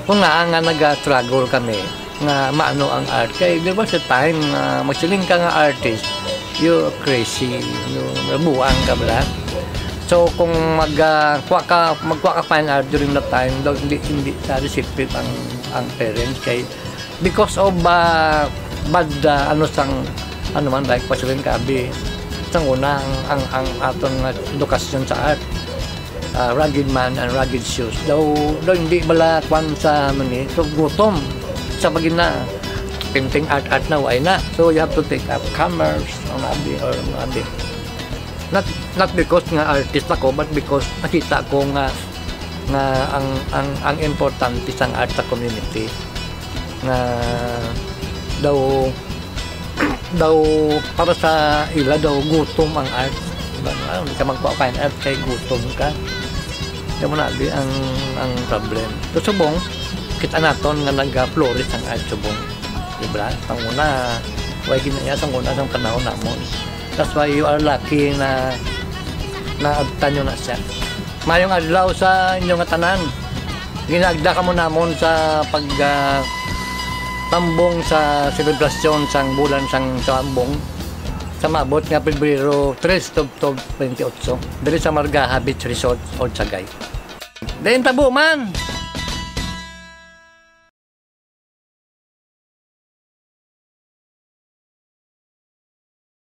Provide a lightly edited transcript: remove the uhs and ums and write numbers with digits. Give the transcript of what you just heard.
kung nga nag-struggle kami nga maano ang art. Kaya there was a time na magsiling ka nga artist, you crazy, buang ka bala. So kung magkuha ka fine art during that time, hindi receptive ang parents kay because of bad ano man like pasiling kabi sang una ang atong edukasyon sa art. Rugged man and rugged shoes. Daw hindi bala kwan sa mani, so gutom sa pagina painting art na why na. So you have to take up commerce or maybe. Not because nga artist ako, but because nakita ko nga ang importante sang art sa community nga daw para sa ila daw gutom ang art. Hindi ka magpa-fine art kay gutom ka. Kaya mo nabi ang problem. So subong kita naton nga nag-flourish ang art subong. Diba? Tanguna way ginaya sang una sang panahon namon. That's why you are lucky na naabtan nyo na siya. Mayong adlaw sa inyong tanan. Ginagda ka mo namon sa tambong sa selebrasyon sang bulan sang tambong sa mabot nga Pebrero 3 to 28 diri sa Margaha Beach Resort o Sagay. Dayon tabo man.